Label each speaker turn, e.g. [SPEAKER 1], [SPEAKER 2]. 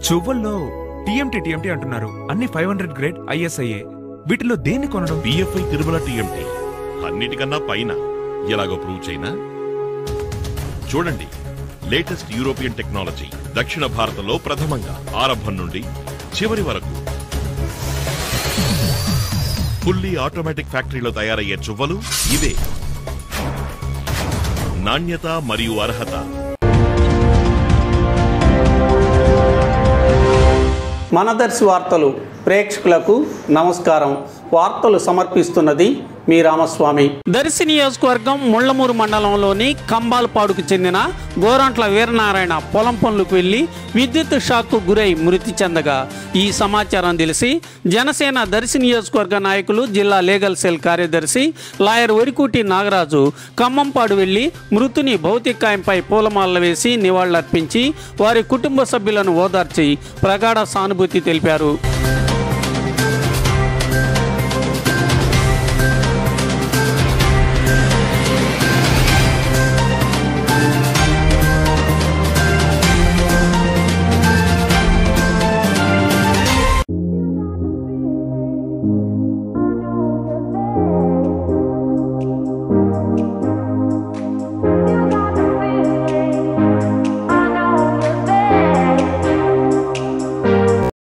[SPEAKER 1] చువ్వల్లో TMT అంటున్నారు. అన్ని 500 grade ISIA. వీటిలో దేన్ని కొనడం?
[SPEAKER 2] BFI తిరుమల TMT అన్నిటికన్నా పైన. ఎలాగో ప్రూవ్ చైనా చూడండి. లేటెస్ట్ యూరోపియన్ టెక్నాలజీ దక్షిణ భారతంలో ప్రథమంగా ఆరంభం నుండి చివరి వరకు ఫుల్లీ ఆటోమేటిక్ ఫ్యాక్టరీలో తయారయ్యే చువ్వలు ఇవే. నాణ్యత మరియు అర్హత.
[SPEAKER 3] మనదర్శి వార్తలు ప్రేక్షకులకు నమస్కారం. వార్తలు సమర్పిస్తున్నది మీ రామస్వామి. దర్శి నియోజకవర్గం ముళ్లమూరు మండలంలోని కంబాలపాడుకు చెందిన గోరంట్ల వీరనారాయణ పొలం పనులకు వెళ్లి విద్యుత్ షాక్కు గురై మృతి చెందగా ఈ సమాచారం తెలిసి జనసేన దర్శి నియోజకవర్గ నాయకులు, జిల్లా లీగల్ సెల్ కార్యదర్శి లాయర్ వరికూటి నాగరాజు ఖమ్మంపాడు వెళ్లి మృతుని భౌతికాయంపై పూలమాలలు వేసి నివాళులర్పించి వారి కుటుంబ సభ్యులను ఓదార్చి ప్రగాఢ సానుభూతి తెలిపారు.